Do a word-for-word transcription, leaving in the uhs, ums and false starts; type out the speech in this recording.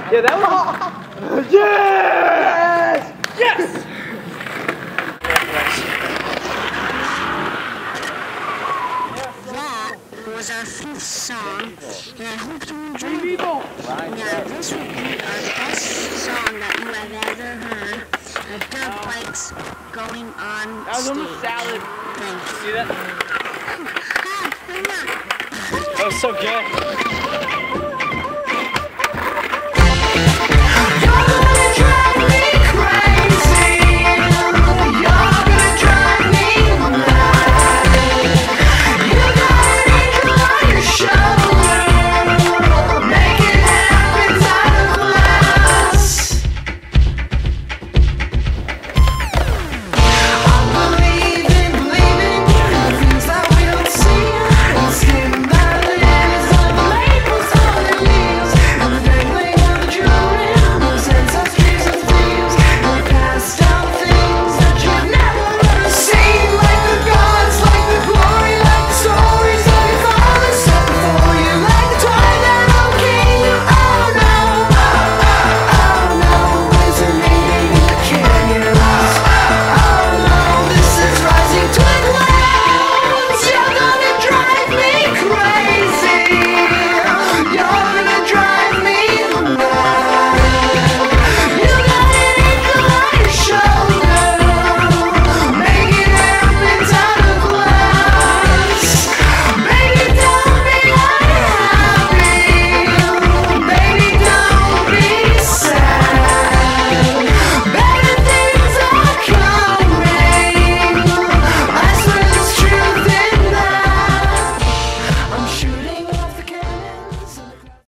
Yeah, that was. Yes! Yes! That was our fifth song, and I hope you enjoyed it. Now, this will be our best song that you have ever heard. The dirt bikes going on That was stage. almost salad. Thank you. See that? Ah, I'm not. That was so good.